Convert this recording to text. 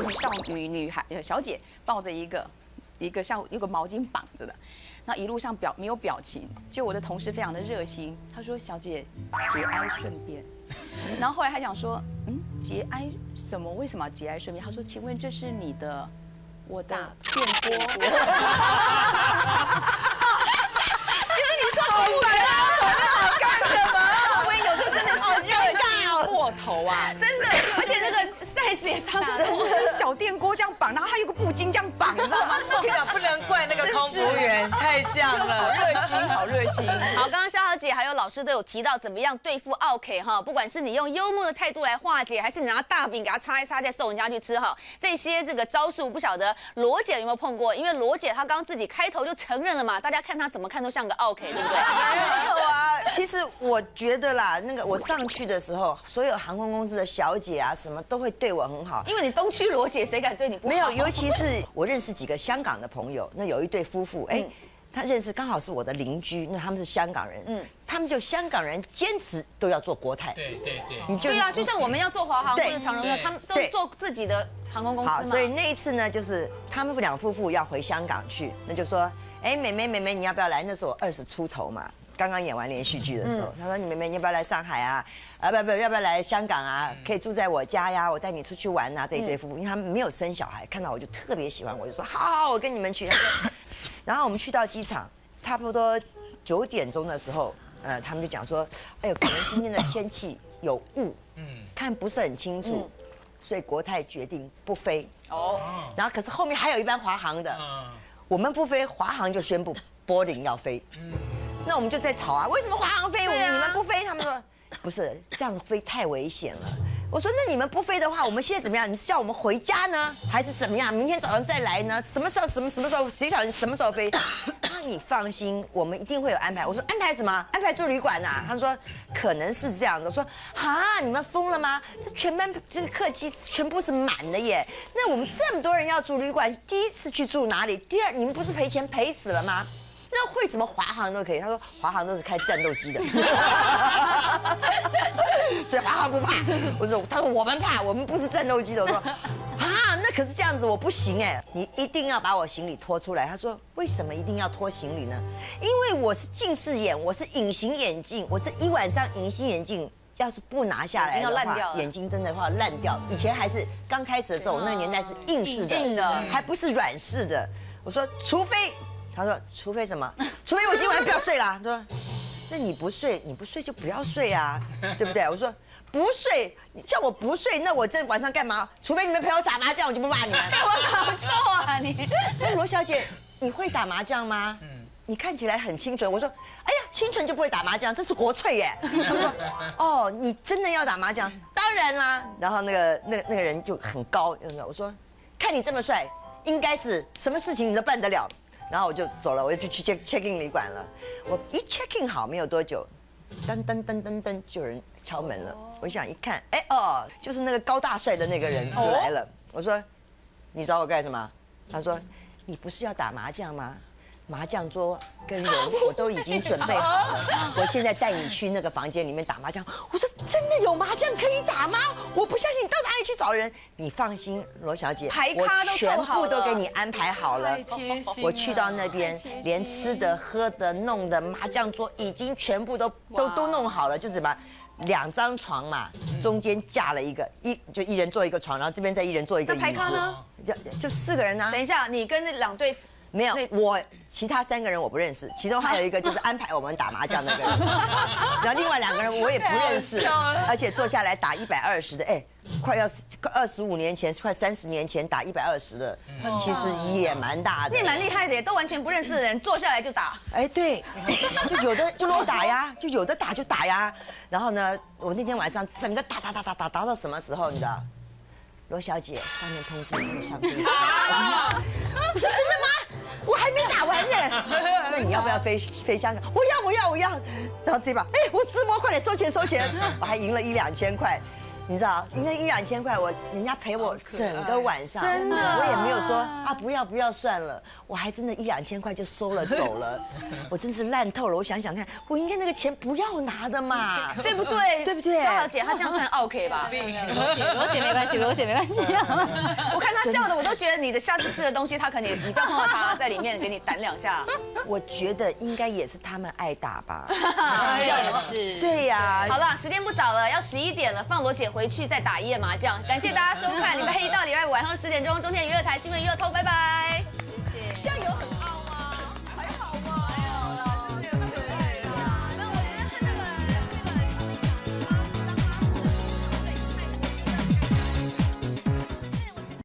女孩小姐抱着一个像有个毛巾绑着的，那一路上没有表情，就我的同事非常的热心，他说小姐节哀顺变，然后后来他讲说节哀什么？为什么要节哀顺变？他说请问这是我的电锅。好烦啊！我干什么？我也有时候真的是热心过头啊， 真的，而且那个 size 也超大， 真的小电锅这样绑，然后还有个布巾这样绑，你知道吗？ 我跟你讲，不能怪那个空服员，太像好了。 热心，好热心。 好，刚刚萧小姐还有老师都有提到怎么样对付奥 K 哈，不管是你用幽默的态度来化解，还是你拿大饼给他擦一擦再送人家去吃哈，这些这个招数不晓得罗姐有没有碰过？因为罗姐她刚刚自己开头就承认了嘛，大家看她怎么看都像个奥 K， 对不对？ 没有啊，其实我觉得啦，那个我上去的时候，所有航空公司的小姐啊，什么都会对我很好。 因为你东区罗姐，谁敢对你不好？ 没有，尤其是我认识几个香港的朋友，那有一对夫妇，他认识刚好是我的邻居，那他们是香港人，他们就香港人坚持都要做国泰， 对， 对啊，就像我们要做华航或者长荣的，他们都对做自己的航空公司好， 嘛。 所以那一次呢，就是他们两夫妇要回香港去，那就说，妹妹你要不要来？那时候我20出头嘛。刚刚演完连续剧的时候，他说：“你妹妹，你要不要来上海啊？不，要不要来香港啊？可以住在我家呀，我带你出去玩啊。”这一对夫妇，因为他们没有生小孩，看到我就特别喜欢，我就说：“好，我跟你们去。”然后我们去到机场，差不多9点钟的时候，他们就讲说：“哎呦，可能今天的天气有雾，看不是很清楚，所以国泰决定不飞。”然后可是后面还有一班华航的，我们不飞，华航就宣布boarding要飞。那我们就在吵啊，为什么华航飞，你们不飞？他们说不是这样子飞太危险了。我说那你们不飞的话，我们现在怎么样？你是叫我们回家呢，还是怎么样？明天早上再来呢？什么时候谁晓得什么时候飞？他说你放心，我们一定会有安排。我说安排什么？安排住旅馆啊？他说可能是这样的。我说啊，你们疯了吗？这全班这个客机全部是满的耶。那我们这么多人要住旅馆，第一次去住哪里？第二，你们不是赔钱赔死了吗？那为什么华航都可以？他说华航都是开战斗机的，所以华航不怕。他说我们怕，我们不是战斗机的。我说啊，那可是这样子我不行哎，你一定要把我行李拖出来。他说为什么一定要拖行李呢？因为我是近视眼，我是隐形眼镜，我这一晚上隐形眼镜要是不拿下来的话，眼睛真的会烂掉。以前还是刚开始的时候，我那个年代是硬式的，还不是软式的。我说除非。他说：“除非什么？除非我今晚不要睡啦。”他说：“那你不睡就不要睡啊，对不对？”我说：“不睡，你叫我不睡，那我这晚上干嘛？除非你们陪我打麻将，我就不骂你们。” 我搞错啊你！ 罗小姐，你会打麻将吗？你看起来很清纯。我说：“哎呀，清纯就不会打麻将，这是国粹耶。”他们说：“哦，你真的要打麻将？当然啦。”然后那个人就很高，我说：“看你这么帅，应该是什么事情你都办得了。”然后我就走了，我就去 check in 旅馆了。我一 check in 好没有多久，噔噔噔噔噔就有人敲门了。我想一看，就是那个高大帅的那个人就来了。我说：“你找我干什么？”他说：“你不是要打麻将吗？麻将桌跟人我都已经准备好了，我现在带你去那个房间里面打麻将。”我说：“真的有麻将可以打吗？我不相信，你到哪里去找人？你放心，罗小姐，我全部都给你安排好了。我去到那边，连吃的、喝的、弄的麻将桌已经全部都弄好了，就什么2张床嘛，中间架了就一人坐一个床，然后这边再一人坐一个椅子。 排咖呢？ 就4个人啊。 等一下，你跟那2对。 没有，我其他3个人我不认识，其中还有一个就是安排我们打麻将那个人，然后另外2个人我也不认识，而且坐下来打120的，快要25年前，快30年前打120的，其实也蛮大的。 你蛮厉害的耶，都完全不认识的人坐下来就打。 对，就有的就乱打呀，就有的打就打呀。然后呢，我那天晚上整个打到什么时候，你知道？罗小姐，上面通知你上飞机。我说真的吗？我还没打完呢。那你要不要飞香港？我要。然后这把，我自摸，快点收钱。我还赢了1、2千块。 你知道，应该1、2千块，人家陪我整个晚上， 真的我也没有说啊不要算了，我还真的1、2千块就收了走了，我真是烂透了。我想想看，我应该那个钱不要拿的嘛， 对不对？ 对不对？ 萧小姐她这样算 OK 吧？ 罗姐没关系，罗姐没关系。 我看她笑的，我都觉得你的下次吃的东西，她可能你不要碰到她在里面给你弹2下。 我觉得应该也是他们爱打吧。 是。 对呀。 好了，时间不早了，要11点了，放罗姐回去再打一夜麻将。感谢大家收看礼拜1到礼拜5晚上10点钟中天娱乐台新闻娱乐透，拜拜。